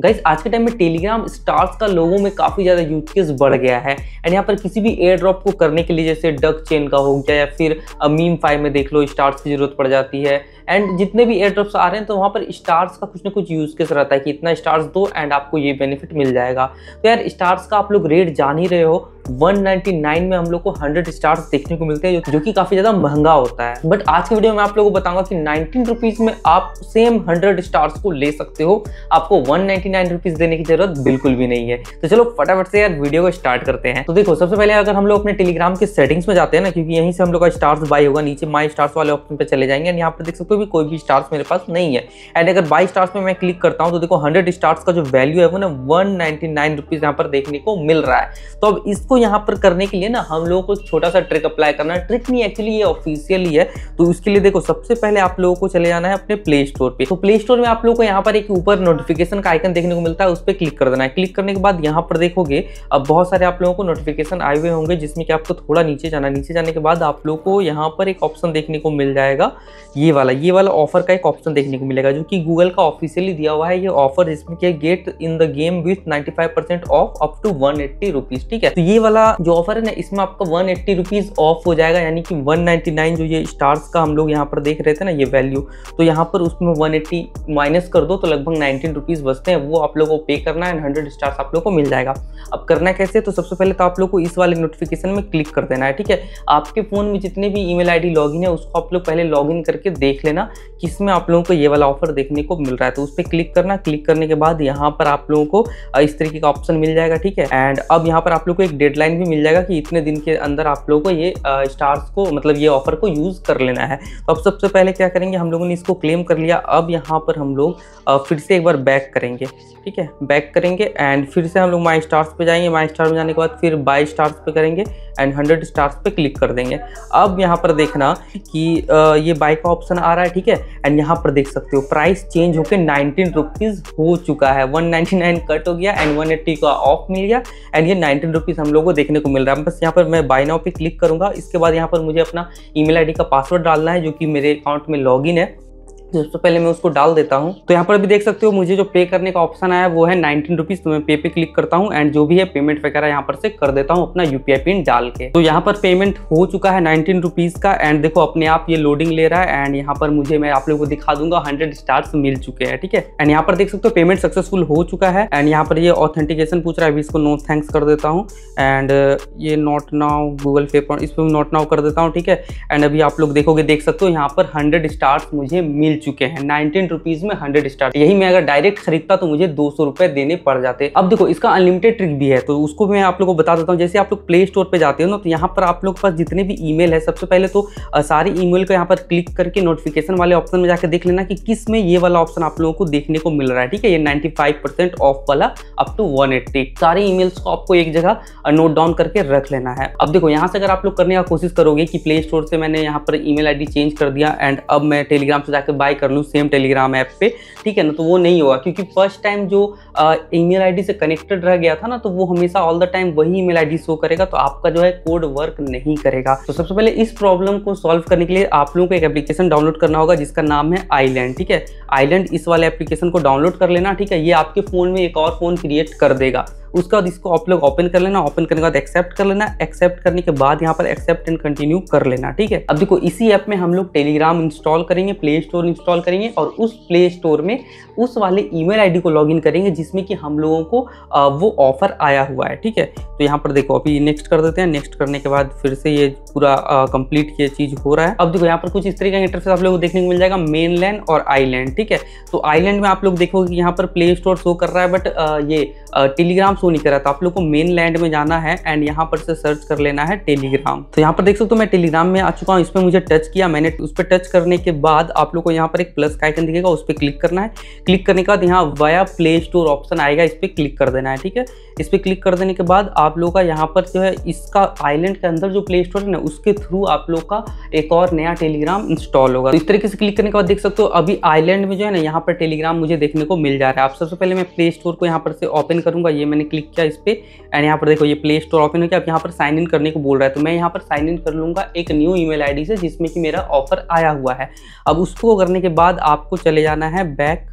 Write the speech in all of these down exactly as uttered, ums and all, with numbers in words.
Guys आज के time में टेलीग्राम स्टार्स का लोगों में काफी ज्यादा यूज केस बढ़ गया है एंड यहाँ पर किसी भी एयर ड्रॉप को करने के लिए जैसे डक चेन का हो गया या फिर मीम फाइव में देख लो स्टार्स की जरूरत पड़ जाती है एंड जितने भी एयर ड्रॉप्स आ रहे हैं तो वहाँ पर स्टार्स का कुछ ना कुछ यूज केस रहता है कि इतना स्टार्स दो एंड आपको ये बेनिफिट मिल जाएगा। तो यार स्टार्स का आप लोग रेट जान ही रहे हो, वन नाइंटी नाइन में हम लोग को हंड्रेड स्टार्स देखने को मिलते हैं जो कि काफी ज्यादा महंगा होता है। बट आज के वीडियो में आप लोगों को बताऊंगा कि नाइनटीन रुपीज में आप सेम हंड्रेड स्टार्स को ले सकते हो, आपको वन नाइंटी नाइन रुपीज देने की जरूरत बिल्कुल भी नहीं है। तो चलो फटाफट से यार वीडियो को स्टार्ट करते हैं। तो देखो सबसे पहले अगर हम लोग अपने टेलीग्राम के सेटिंग्स में जाते हैं ना, क्योंकि यहीं से हम लोग का स्टार्स बाय होगा, नीचे माई स्टार्स वाले ऑप्शन पे चले जाएंगे। यहाँ पर देख सकते हो भी कोई भी स्टार्स मेरे पास नहीं है एंड अगर बाई स्टार्स में मैं क्लिक करता हूँ तो देखो हंड्रेड स्टार्स का जो वैल्यू है वो ना वन नाइंटी नाइन रुपीज यहाँ पर देखने को मिल रहा है। तो अब इसको यहाँ पर करने के लिए ना हम लोगों को छोटा सा ट्रिक अप्लाई करना है। ट्रिक नहीं एक्चुअली ये ऑफिशियल ही है। तो उसके लिए देखो सबसे पहले आप लोगों को चले जाना है अपने प्ले स्टोर पे। तो प्ले स्टोर में आप लोगों को यहाँ पर एक ऊपर नोटिफिकेशन का आइकन देखने को मिलता है, उस पर क्लिक कर देना है। क्लिक करने के बाद यहाँ पर देखोगे अब बहुत सारे आप लोगों को नोटिफिकेशन आए हुए होंगे जिसमें कि आपको थोड़ा नीचे जाना। नीचे जाने के बाद आप लोगों को यहाँ पर एक ऑप्शन देखने को मिल जाएगा, ये वाला ये वाला ऑफर का एक ऑप्शन देखने को मिलेगा जो कि गूगल का ऑफिशियली दिया हुआ है। ये ऑफर जिसमें कि get in the game with ninety five percent off up to one eighty rupees. ठीक है, तो ये वाला जो ऑफर है ना इसमें आपका वन एट्टी रुपीज ऑफ हो जाएगा, यानी कि वन नाइंटी नाइन जो ये स्टार्स का हम लोग यहाँ पर देख रहे थे ना ये वैल्यू, तो यहाँ पर उसमें वन एट्टी माइनस कर दो तो लगभग नाइनटीन रुपीज बचते हैं, वो आप लोगों को पे करना है एंड हंड्रेड स्टार्स आप लोग को मिल जाएगा। अब करना कैसे, तो सबसे पहले तो आप लोग को इस वाले नोटिफिकेशन में क्लिक कर देना है। ठीक है, आपके फोन में जितने भी ईमेल आईडी लॉगिन है उसको आप लोग पहले लॉगिन करके देख लेना किसमें आप लोगों को ये वाला ऑफर देखने को मिल रहा है। तो उस पर क्लिक करना। क्लिक करने के बाद यहाँ पर आप लोगों को इस तरीके का ऑप्शन मिल जाएगा। ठीक है, एंड अब यहाँ पर आप लोग को एक डेडलाइन भी मिल जाएगा कि इतने दिन के अंदर आप लोगों को ये स्टार्स को मतलब ये ऑफर को यूज कर लेना है। तो अब सबसे पहले क्या करेंगे, हम लोगों ने इसको क्लेम कर लिया। अब यहाँ पर हम लोग फिर से एक बार बैक करेंगे। ठीक है, बैक करेंगे एंड फिर से हम लोग माई स्टार्स पे जाएंगे। माई स्टार में जाने के बाद फिर बाई स्टार्स पे करेंगे एंड हंड्रेड स्टार्स पे क्लिक कर देंगे। अब यहाँ पर देखना कि ये बाई का ऑप्शन आ रहा है। ठीक है, एंड यहाँ पर देख सकते हो प्राइस चेंज होकर नाइनटीन रुपीज हो चुका है, वन नाइंटी नाइन कट हो गया एंड वन एट्टी का ऑफ मिल गया एंड ये नाइनटीन रुपीज हम लोगों को देखने को मिल रहा है। बस यहाँ पर मैं बाय नाउ पे क्लिक करूंगा। इसके बाद यहाँ पर मुझे अपना ईमेल आईडी का पासवर्ड डालना है जो कि मेरे अकाउंट में लॉगिन है। सबसे पहले मैं उसको डाल देता हूं। तो यहाँ पर भी देख सकते हो मुझे जो पे करने का ऑप्शन आया वो है नाइनटीन रुपीज। तो मैं पे पे क्लिक करता हूं एंड जो भी है पेमेंट वगैरह यहाँ पर से कर देता हूं अपना यूपीआई पिन डाल के। तो यहाँ पर पेमेंट हो चुका है नाइनटीन रुपीज का एंड देखो अपने आप ये लोडिंग ले रहा है एंड यहाँ पर मुझे मैं आप लोगों को दिखा दूंगा हंड्रेड स्टार्स मिल चुके हैं। ठीक है, एंड यहाँ पर देख सकते हो पेमेंट सक्सेसफुल हो चुका है एंड यहाँ पर ये ऑथेंटिकेशन पूछ रहा है, अभी इसको नो थैंक्स कर देता हूँ एंड ये नॉट नाउ गूगल पे इस पर नॉट नाउ कर देता हूँ। ठीक है, एंड अभी आप लोग देखोगे देख सकते हो यहाँ पर हंड्रेड स्टार्स मुझे मिल चुके हैं, नाइनटीन रुपीज में हंड्रेड स्टार। यही मैं अगर डायरेक्ट खरीदता तो मुझे दो सौ रुपए देने पड़ जाते। अब देखो इसका अनलिमिटेड ट्रिक भी है तो उसको मैं आप लोगों को बता देता हूँ। जैसे आप लोग प्ले स्टोर पे जाते हो ना तो यहाँ पर आप लोग के पास जितने भी ईमेल है सबसे पहले तो सारी ईमेल को यहाँ पर क्लिक करके नोटिफिकेशन वाले ऑप्शन में जाकर देख लेना कि किस में ये वाला ऑप्शन आप लोगों को देखने को मिल रहा है। ठीक है, ये नाइंटी फाइव परसेंट ऑफ वाला अप टू वन एट्टी, सारे ईमेल्स को आपको एक जगह नोट डाउन करके रख लेना है। अब देखो यहाँ से अगर आप लोग करने का कोशिश करोगे कि प्ले स्टोर से मैंने यहाँ पर ईमेल आईडी चेंज कर दिया एंड अब मैं टेलीग्राम से जाकर बाय कर लूँ सेम टेलीग्राम ऐप पे, ठीक है ना, तो वो नहीं होगा क्योंकि फर्स्ट टाइम जो ईमेल आईडी से कनेक्टेड रह गया था ना तो वो हमेशा ऑल द टाइम वही ईमेल आईडी शो करेगा, तो आपका जो है कोड वर्क नहीं करेगा। तो सबसे पहले इस प्रॉब्लम को सॉल्व करने के लिए आप लोगों को एक एप्लीकेशन डाउनलोड करना होगा जिसका नाम है आइलैंड। ठीक है, आइलैंड इस वाले एप्लीकेशन को डाउनलोड कर लेना। ठीक है, ये आपके फोन में एक और फोन क्रिएट कर देगा। उसके बाद इसको आप लोग ओपन कर लेना। ओपन करने के बाद एक्सेप्ट कर लेना। एक्सेप्ट करने के बाद यहाँ पर एक्सेप्ट एंड कंटिन्यू कर लेना। ठीक है, अब देखो इसी ऐप में हम लोग टेलीग्राम इंस्टॉल करेंगे, प्ले स्टोर इंस्टॉल करेंगे और उस प्ले स्टोर में उस वाले ईमेल आईडी को लॉगिन करेंगे जिसमें कि हम लोगों को आ, वो ऑफर आया हुआ है। ठीक है, तो यहाँ पर देखो अभी नेक्स्ट कर देते हैं। नेक्स्ट करने के बाद फिर से ये पूरा कंप्लीट ये चीज हो रहा है। अब देखो यहाँ पर कुछ इस तरीके का इंटरफेस आप लोगों को देखने को मिल जाएगा, मेनलैंड और आइलैंड। ठीक है, तो आइलैंड में आप लोग देखोगे कि यहाँ पर प्ले स्टोर शो कर रहा है बट ये टेलीग्राम शो नहीं कर रहा, तो आप लोग को मेन लैंड में जाना है एंड यहाँ पर से सर्च कर लेना है टेलीग्राम। तो यहाँ पर देख सकते हो मैं टेलीग्राम में आ चुका हूँ। इसमें मुझे टच किया मैंने, उस पर टच करने के बाद आप लोग को यहाँ पर एक प्लस का आइकन दिखेगा, उस पर क्लिक करना है। क्लिक करने के बाद यहाँ वाया प्ले स्टोर ऑप्शन आएगा, इस पर क्लिक कर देना है। ठीक है, इस पर क्लिक कर देने के बाद आप लोग का यहाँ पर जो है इसका आइलैंड के अंदर जो प्ले स्टोर है ना उसके थ्रू आप लोग का एक और नया टेलीग्राम इंस्टॉल होगा। तो इस तरीके से क्लिक करने के बाद देख सकते हो अभी आइलैंड में जो है ना यहाँ पर टेलीग्राम मुझे देखने को मिल जा रहा है। आप सबसे पहले मैं प्ले स्टोर को यहाँ पर से ओपन करूंगा, ये मैंने क्लिक किया इस पे एंड यहाँ पर देखो ये प्ले स्टोर ओपन हो गया। अब यहाँ पर साइन इन करने को बोल रहा है तो मैं यहाँ पर साइन इन कर लूंगा एक न्यू ईमेल आईडी से जिसमें कि मेरा ऑफर आया हुआ है। अब उसको करने के बाद आपको चले जाना है बैक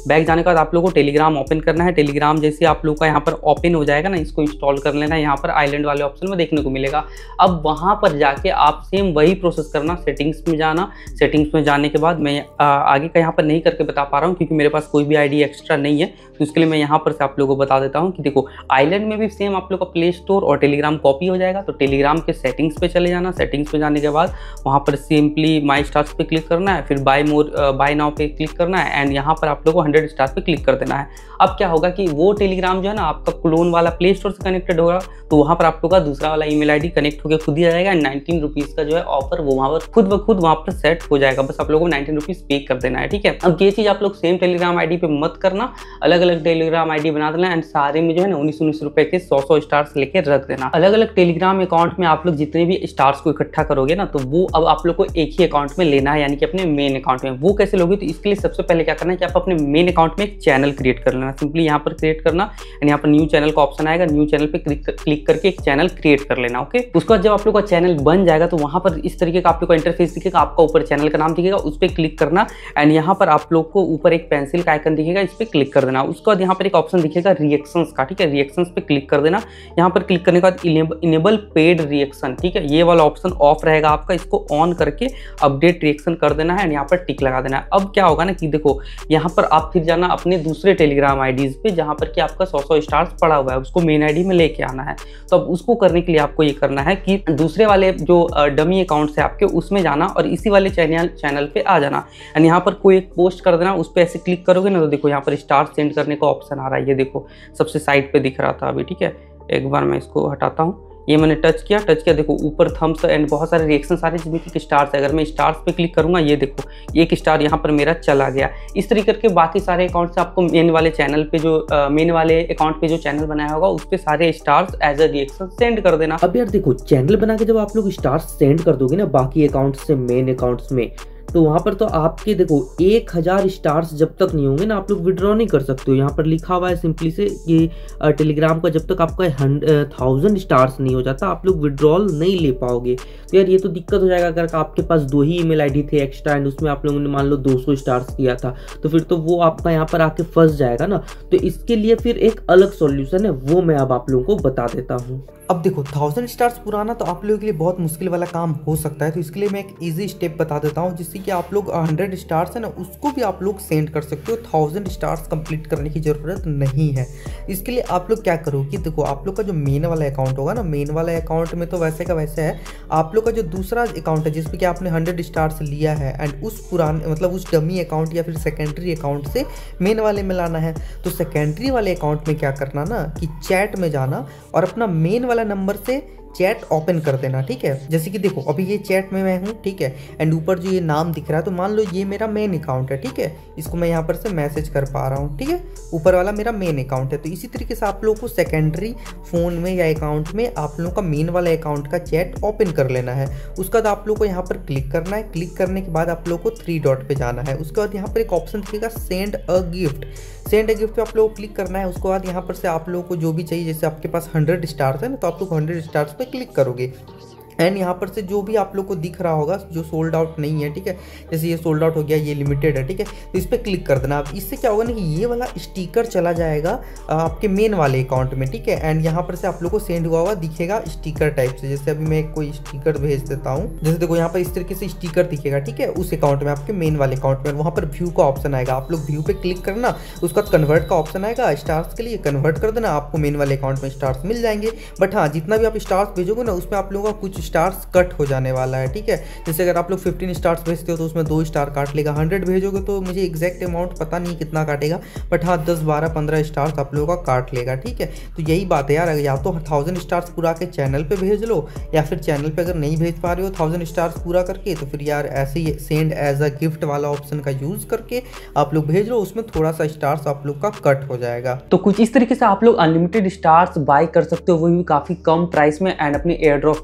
बैक जाने के बाद आप लोगों को टेलीग्राम ओपन करना है। टेलीग्राम जैसे आप लोग का यहाँ पर ओपन हो जाएगा ना, इसको इंस्टॉल कर लेना है। यहाँ पर आइलैंड वाले ऑप्शन में देखने को मिलेगा। अब वहाँ पर जाके आप सेम वही प्रोसेस करना, सेटिंग्स में जाना। सेटिंग्स में जाने के बाद मैं आ, आगे का यहाँ पर नहीं करके बता पा रहा हूँ क्योंकि मेरे पास कोई भी आईडी एक्स्ट्रा नहीं है, तो इसके लिए मैं यहाँ पर से आप लोगों को बता देता हूँ कि देखो आइलैंड में भी सेम आप लोग का प्ले स्टोर और टेलीग्राम कॉपी हो जाएगा। तो टेलीग्राम के सेटिंग्स पे चले जाना। सेटिंग्स पे जाने के बाद वहाँ पर सिंपली माई स्टार्स पे क्लिक करना है, फिर बाय मोर बाय नाउ पे क्लिक करना है एंड यहाँ पर आप लोग को हंड्रेड स्टार पे क्लिक कर देना है। अब क्या होगा कि वो टेलीग्राम जो है ना आपका क्लोन वाला प्ले स्टोर से कनेक्टेड होगा, तो वहाँ पर आप लोग का दूसरा वाला ईमेल आईडी कनेक्ट होकर खुद ही आ जाएगा। नाइनटीन रुपीज़ का जो है ऑफर वो वहाँ पर खुद ब खुद वहाँ पर सेट हो जाएगा। बस आप लोगों को नाइनटीन रुपीज़ पे कर देना है, ठीक है। अब ये चीज़ आप लोग सेम टेलीग्राम आईडी पे मत करना, अलग अलग टेलीग्राम आईडी बना देना एंड सारे में जो है ना उन्नीस उन्नीस रुपए के सौ सौ स्टार्स लेके रख देना। अलग अलग टेलीग्राम अकाउंट में आप लोग जितने भी स्टार्स को इकट्ठा करोगे ना, तो वो अब आप लोग को एक ही अकाउंट में लेना है, यानी कि अपने मेन अकाउंट में। वो कैसे लोगे, तो इसके लिए सबसे पहले क्या करना है कि आप अपने मेन अकाउंट में एक चैनल क्रिएट कर लेना। सिंपली यहाँ पर क्रिएट करना एंड यहाँ पर न्यू चैनल का ऑप्शन आएगा, न्यू चैनल पे क्लिक क्लिक करके एक चैनल क्रिएट कर लेना। ओके, उसके बाद जब आप लोग का चैनल बन जाएगा तो वहाँ पर इस तरीके का आप लोग का इंटरफेस दिखेगा। आपका ऊपर चैनल का नाम दिखेगा, उस पर क्लिक करना एंड यहाँ पर आप लोग को ऊपर एक पेंसिल का आइकन दिखेगा, इस पर क्लिक कर देना। उसके बाद यहाँ पर एक ऑप्शन दिखेगा रिएक्शंस का, ठीक है। रिएक्शंस पे क्लिक कर देना। यहाँ पर क्लिक करने के बाद इनेबल पेड रिएक्शन, ठीक है, ये वाला ऑप्शन ऑफ रहेगा आपका। इसको ऑन करके अपडेट रिएक्शन कर देना है एंड यहाँ पर टिक लगा देना है। अब क्या होगा ना कि देखो यहाँ पर आप फिर जाना अपने दूसरे टेलीग्राम आईडीज पे जहाँ पर कि आपका सौ सौ स्टार्स पड़ा हुआ है, उसको मेन आईडी में लेके आना है। तो अब उसको करने के लिए आपको ये करना है कि दूसरे वाले जो डमी अकाउंट्स है आपके, उसमें जाना और इसी वाले चैनल चैनल पे आ जाना एंड यहाँ पर कोई एक पोस्ट कर देना। उस पर ऐसे क्लिक करोगे ना तो देखो यहाँ पर स्टार सेंड करने का ऑप्शन आ रहा है। ये देखो सबसे साइड पे दिख रहा था अभी, ठीक है। एक बार मैं इसको हटाता हूँ, ये मैंने टच किया टच किया देखो ऊपर थम्स एंड बहुत सारे रिएक्शन आ रहे हैं जिसमें कि स्टार्स है। अगर मैं स्टार्स पे क्लिक करूंगा, ये देखो एक स्टार यहाँ पर मेरा चला गया। इस तरीके करके बाकी सारे अकाउंट से आपको मेन वाले चैनल पे जो मेन वाले अकाउंट पे जो चैनल बनाया होगा उस पे सारे stars as a reaction send कर देना। अब यार देखो चैनल बना के जब आप लोग स्टार्स सेंड कर दोगे ना बाकी अकाउंट से मेन अकाउंट्स में, तो वहाँ पर तो आपके देखो एक हज़ार स्टार्स जब तक नहीं होंगे ना आप लोग विड्रॉ नहीं कर सकते हो। यहाँ पर लिखा हुआ है सिंपली से कि टेलीग्राम का जब तक आपका थाउजेंड स्टार्स नहीं हो जाता आप लोग विड्रॉल नहीं ले पाओगे। तो यार ये तो दिक्कत हो जाएगा। अगर आपके पास दो ही ईमेल आईडी थे एक्स्ट्रा एंड उसमें आप लोगों ने मान लो दो सौ स्टार्स किया था, तो फिर तो वो आपका यहाँ पर आके फंस जाएगा ना। तो इसके लिए फिर एक अलग सॉल्यूशन है, वो मैं अब आप लोगों को बता देता हूँ। अब देखो थाउजेंड स्टार्स पुराना तो आप लोगों के लिए बहुत मुश्किल वाला काम हो सकता है, तो इसके लिए मैं एक इजी स्टेप बता देता हूँ जिससे कि आप लोग हंड्रेड स्टार्स है ना उसको भी आप लोग सेंड कर सकते हो। थाउजेंड स्टार्स कंप्लीट करने की ज़रूरत नहीं है। इसके लिए आप लोग क्या करो कि देखो आप लोग का जो मेन वाला अकाउंट होगा ना, मेन वाला अकाउंट में तो वैसे का वैसे है। आप लोग का जो दूसरा अकाउंट है जिसपे कि आपने हंड्रेड स्टार्स लिया है एंड उस पुराने मतलब उस डमी अकाउंट या फिर सेकेंडरी अकाउंट से मेन वाले में लाना है। तो सेकेंडरी वाले अकाउंट में क्या करना ना कि चैट में जाना और अपना मेन वाला नंबर से चैट ओपन कर देना, ठीक है। जैसे कि देखो अभी ये चैट में मैं हूँ, ठीक है, एंड ऊपर जो ये नाम दिख रहा है तो मान लो ये मेरा मेन अकाउंट है, ठीक है। इसको मैं यहाँ पर से मैसेज कर पा रहा हूँ, ठीक है। ऊपर वाला मेरा मेन अकाउंट है। तो इसी तरीके से आप लोगों को सेकेंडरी फ़ोन में या अकाउंट में आप लोगों का मेन वाला अकाउंट का चैट ओपन कर लेना है। उसके बाद आप लोग को यहाँ पर क्लिक करना है। क्लिक करने के बाद आप लोग को थ्री डॉट पे जाना है। उसके बाद यहाँ पर एक ऑप्शन दिखेगा send a gift. Send a gift पे आप लोग को क्लिक करना है। उसके बाद यहाँ पर से आप लोगों को जो भी चाहिए, जैसे आपके पास हंड्रेड स्टार्स है ना तो आप लोग हंड्रेड स्टार्स पे क्लिक करोगे एंड यहाँ पर से जो भी आप लोग को दिख रहा होगा जो सोल्ड आउट नहीं है, ठीक है, जैसे ये सोल्ड आउट हो गया, ये लिमिटेड है, ठीक है, तो इस पर क्लिक कर देना। अब इससे क्या होगा ना कि ये वाला स्टिकर चला जाएगा आपके मेन वाले अकाउंट में, ठीक है। एंड यहाँ पर से आप लोग को सेंड हुआ हुआ दिखेगा स्टिकर टाइप से। जैसे अभी मैं कोई स्टिकर भेज देता हूँ, जैसे देखो यहाँ पर इस तरीके से स्टिकर दिखेगा, ठीक है, उस अकाउंट में आपके मेन वाले अकाउंट में। वहाँ पर व्यू का ऑप्शन आएगा, आप लोग व्यू पे क्लिक करना। उसके बाद कन्वर्ट का ऑप्शन आएगा, स्टार्स के लिए कन्वर्ट कर देना, आपको मेन वाले अकाउंट में स्टार्स मिल जाएंगे। बट हाँ, जितना भी आप स्टार्स भेजोगे ना उसमें आप लोगों का कुछ स्टार्स कट हो जाने वाला है, ठीक है। जैसे अगर आप लोग फिफ्टीन स्टार्स भेजते हो तो उसमें दो स्टार काट लेगा। हंड्रेड भेजोगे तो मुझे एग्जैक्ट अमाउंट पता नहीं कितना काटेगा, बट हाँ दस बारह पंद्रह स्टार्स आप लोगों का काट लेगा, ठीक है। तो यही बात है यार, या तो थाउजेंड स्टार्स पूरा के चैनल पे भेज लो, या फिर चैनल पे अगर नहीं भेज पा रहे हो थाउजेंड स्टार्स पूरा करके, तो फिर यार ऐसे ही सेंड एज अ गिफ्ट वाला ऑप्शन का यूज करके आप लोग भेज लो। उसमें थोड़ा सा स्टार्स आप लोग का कट हो जाएगा। तो कुछ इस तरीके से आप लोग अनलिमिटेड स्टार्स बाय कर सकते हो, वो भी काफी कम प्राइस में एंड अपने एयर ड्रॉप में उसके लिए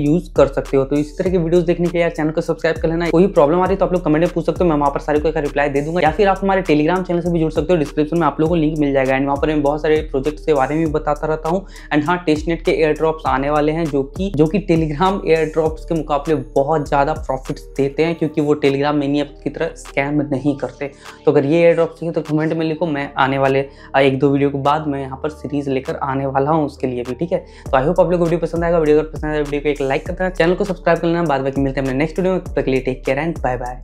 यूज कर सकते हो। तो इस तरह की वीडियोस देखने के लिए चैनल को सब्सक्राइब कर लेना। कोई प्रॉब्लम आ रही है तो आप लोग कमेंट में पूछ सकते हो, मैं वहाँ पर सारे को एक रिप्लाई दे दूंगा, या फिर आप हमारे टेलीग्राम चैनल से भी जुड़ सकते हो। डिस्क्रिप्शन में आप लोगों को लिंक मिल जाएगा। एंड वहाँ पर मैं बहुत सारे प्रोजेक्ट्स के बारे में भी बताता रहता हूँ। एंड हाँ, टेस्टनेट के एयर ड्रॉप्स आने वाले हैं जो कि जो कि टेलीग्राम एयर ड्रॉप्स के मुकाबले बहुत ज़्यादा प्रॉफिट्स देते हैं, क्योंकि वो टेलीग्राम मिनी ऐप की तरह स्कैम नहीं करते। तो अगर ये एयर ड्रॉप चाहिए तो कमेंट में लिखो, मैं आने वाले एक दो वीडियो के बाद मैं यहाँ पर सीरीज लेकर आने वाला हूँ उसके लिए भी, ठीक है। तो आई होप आप लोग को वीडियो पसंद आएगा। वीडियो अगर पसंद आए वीडियो को एक लाइक करना, चैनल को सब्सक्राइब कर लेना। बाद बाकी मिलते हैं अपने नेक्स्ट वीडियो में। तब तक के लिए take care and bye bye.